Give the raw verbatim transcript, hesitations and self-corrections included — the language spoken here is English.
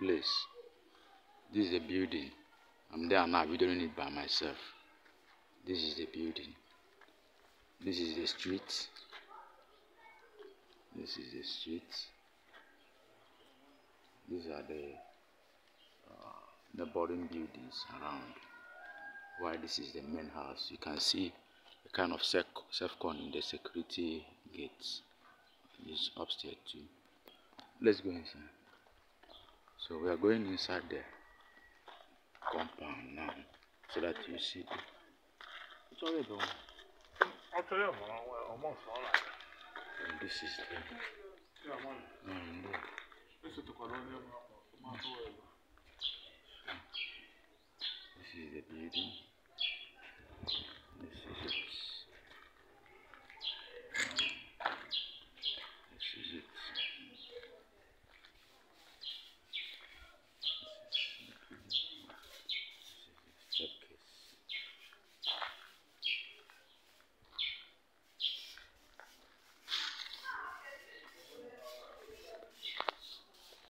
place. This is the building. I'm there now, videoing it by myself. This is the building. This is the street. This is the street. These are the uh, the boarding buildings around. While this is the main house, you can see a kind of self-con in the security gates. Is upstairs too. Let's go inside. So we are going inside the compound now, so that you see. It's already done. And this is the. Um, this is the building.